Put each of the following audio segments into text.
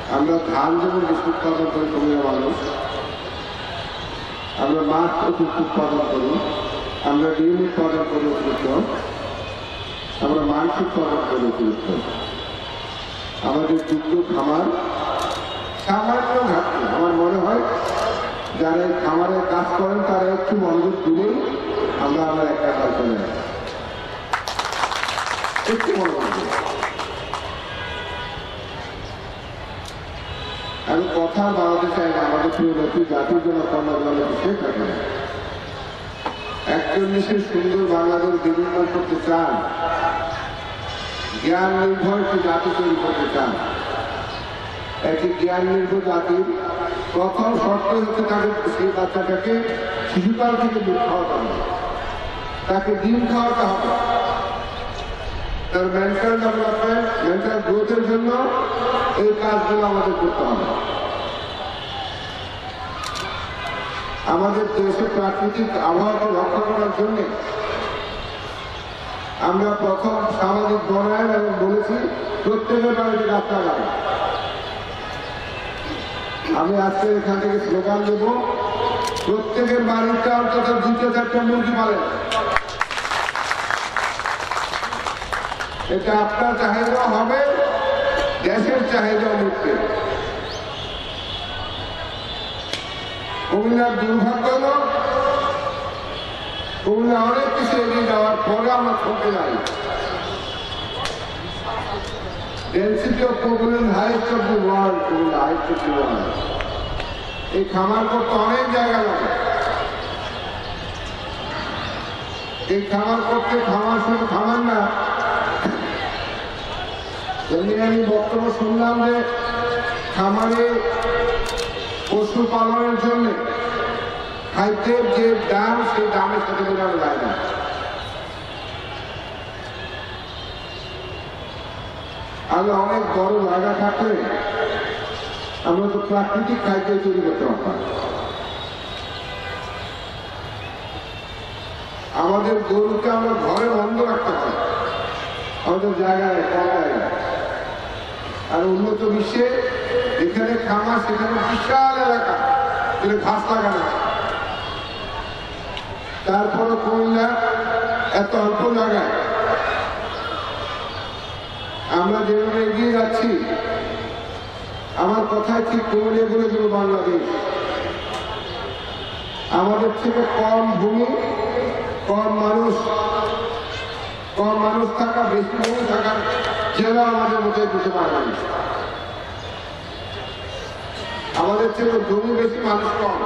আমরা ধান যেমন বেশি উৎপাদন করি কুমিল্লা মানুষ, আমরা মাছ অতিরিক্ত উৎপাদন করি, আমরা ডিম উৎপাদন করি অতিরিক্ত, আমরা মাংস উৎপাদন করি অতিরিক্ত। আমাদের দুগ্ধ খামার সামান্য ঘাটতি। আমার মনে হয় যারা এই খামারের কাজ করেন তারা একটু মনোযোগ দিলেই আমরা একটা কাজ করে একটু মনোযোগ দিই। আমি কথা বাড়াতে চাই না, আমাদের প্রিয় নেত্রী জাতির জন্য কর্মজনের শেখ হাসিনা 41 সুন্দর বাংলাদেশ বিনির্মাণ করতে চান, জ্ঞান নির্ভর একটি জাতি তৈরি করতে চান। একটি জ্ঞান নির্ভর জাতির প্রথম শর্ত হচ্ছে তাকে সেই বাচ্চাটাকে শিশুকাল থেকে দুধ খাওয়াতে হবে, তাকে ডিম খাওয়াতে হবে। তার মেন্টাল ডেভেলপমেন্ট, মেন্টাল গ্রোথের জন্য এই কাজগুলো আমাদের করতে হবে। আমাদের দেশের প্রাকৃতিক আবহাওয়াকে রক্ষা করার জন্য আমরা প্রথম সামাজিক বনায়ন এবং বলেছি প্রত্যেকের বাড়িতে গাছ লাগাবো। আমি আজকে এখান থেকে স্লোগান দেব, প্রত্যেকের বাড়িতে অন্তত 2-4টা মুরগি পালেন। এটা আপনার চাহিদা হবে, দেশের চাহিদা মিটবে। কুমিল্লার দুর্ভাগ্য হল কুমিল্লা অনেক কিছু এগিয়ে যাওয়ার পরে আমরা থমকে যাই। Density of population highest of the world, Comilla highest of the world. এই খামার করতে অনেক জায়গা লাগে। এই খামার করতে খামার শুধু খামার না, এমনি আমি বক্তব্য শুনলাম যে খামারে পশু পালনের জন্য খাদ্যের যে দাম, সেই দামের সাথে মেলানো যায় না। আগে অনেক বড় জায়গা থাকলে আমরা তো প্রাকৃতিক খাদ্য তৈরি করতে পারতাম। আমাদের গরুকে আমরা ঘরে বন্ধ রাখতে পারি, আমাদের জায়গায় কম জায়গায়। আর উন্নত বিশ্বে এখানে খামার, সেখানে বিশাল এলাকা, ঘাস লাগানো। তারপরে কুমিল্লা এত অল্প জায়গায় আমরা যেভাবে এগিয়ে যাচ্ছি, আমার কথায় ঠিক কুমিল্লা বলে দেব বাংলাদেশ। আমাদের থেকে কম ভূমি, কম মানুষ থাকা, বেশি ভূমি থাকার জেলা আমাদের মধ্যে দিতে পারবে। আমাদের থেকে জমি বেশি, মানুষ কম,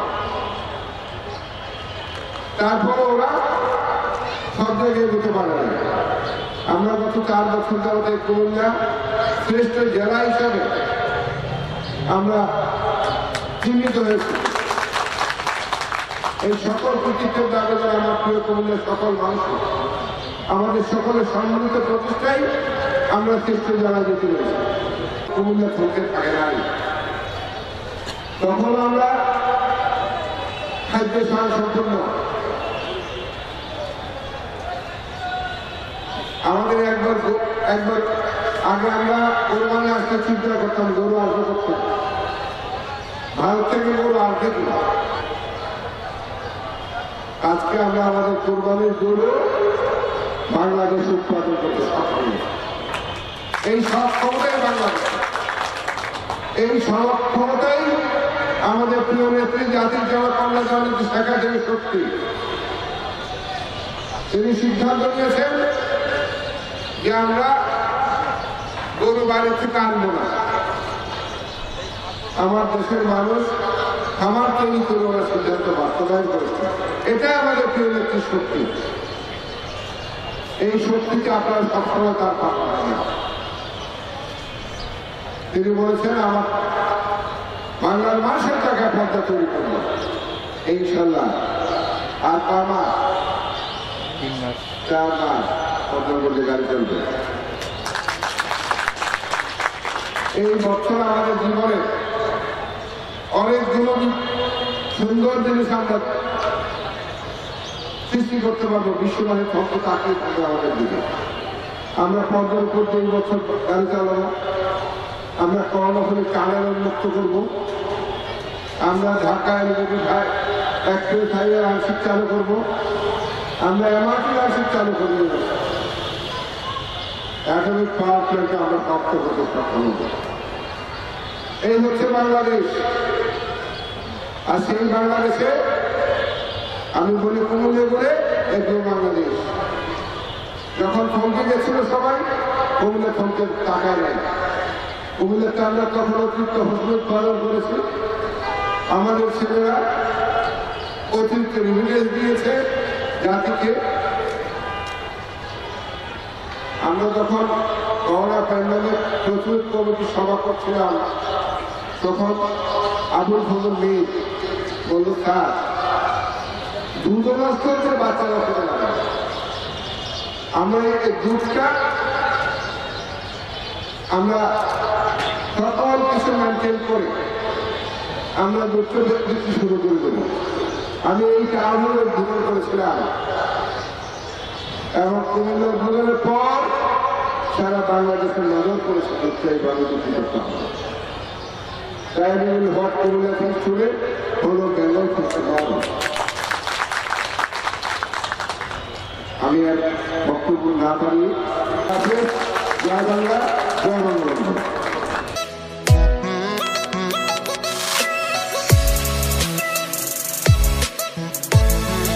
তারপরে ওরা সব জায়গায় দিতে পারে না। আমরা গত 4 বছর যাবত কুমিল্লা শ্রেষ্ঠ জেলা হিসাবে আমরা চিহ্নিত হয়েছি। এই সকল কৃতিত্বের দাবিতে আমার প্রিয় কুমিল্লার সকল মানুষ, আমাদের সকলের সম্মিলিত প্রচেষ্টায় আমরা শ্রেষ্ঠ জেলা যেতে পেরেছি। কুমিল্লা থমকে থাকে নাই। তখন আমরা খাদ্য সম্পূর্ণ। আমাদের একবার আগে আমরা কোরবানি আসতে চিন্তা করতাম, গরু আসবে করতাম, ভারত থেকে গরু আসবে কি। আজকে আমরা আমাদের কোরবানির গরু বাংলাদেশ উৎপাদন করতে সক্ষম। এই সব ক্ষমতাই বাংলাদেশ, এই সব ক্ষমতাই আমাদের প্রিয় নেত্রী জাতির জনক কন্যা জননেত্রী শেখ হাসিনার শক্তি। তিনি সিদ্ধান্ত নিয়েছেন যে আমরা গরু বাড়ি থেকে আনবো না। আমার দেশের মানুষ খামার তৈরি করে ওরা সিদ্ধান্ত বাস্তবায়ন করেছে। এটাই আমাদের প্রিয় নেত্রীর শক্তি। এই শক্তিকে আপনারা সবসময় তার পাবেন না। তিনি বলেছেন আমার বাংলার মানুষের টাকায় পর্দা তৈরি করবো ইনশাল্লাহ। আর 4 মাস 4 মাস পর্দার মধ্যে গাড়ি চলবে। এই বছর আমাদের জীবনে অনেকগুলো সুন্দর জিনিস আমরা সৃষ্টি করতে পারবো। বিশ্ববাসীর ক্ষমতা তাকিয়ে থাকবে আমাদের দিকে। আমরা পর্দার উপর 2 বছর গাড়ি চালাবো, আমরা কর্ণফুলী টানেল উন্মুক্ত করব। আমরা ঢাকায় এক্সপ্রেস হাইওয়ে আংশিক চালু করব। আমরা এমআরটি আংশিক চালু করব। অ্যাটমিক পাওয়ার প্ল্যান্টে আমরা প্রাপ্ত করতে সক্ষম হব। এই হচ্ছে বাংলাদেশ। আর সেই বাংলাদেশে আমি বলি কুমিল্লা বলে এগুলো বাংলাদেশ। যখন থমকে গেছিল সবাই, কুমিল্লা থমকে টাকা নেই। কুমিল্লাতে আমরা তখন অতিরিক্ত হসপিটাল পালন করেছি। আমাদের ছেলেরা অতিরিক্ত রিভিডেন্স দিয়েছে জাতিকে। আমরা যখন করোনা প্যান্ডেমিক প্রতিরোধ কমিটি সভা করছিলাম, তখন আবুল ফজল মীর বলল, স্যার দুধ বাচ্চারা খেতে লাগে, আমরা এই দুধটা আমরা সকল কিছু মেনটেন করে আমরা দুধটা বিক্রি শুরু করে দেব। আমি এই কারণে উদ্বোধন করেছিলাম এবং কুমিল্লা উদ্বোধনের পর সারা বাংলাদেশের নজর করেছে দুধটা এইভাবে বিক্রি করতে হবে। তাই হট কুমিল্লা থেকে চলে হলো বেঙ্গল করতে পারবো। আমি আর বক্তব্য না পারি জয় বাংলা, জয় বাংলা।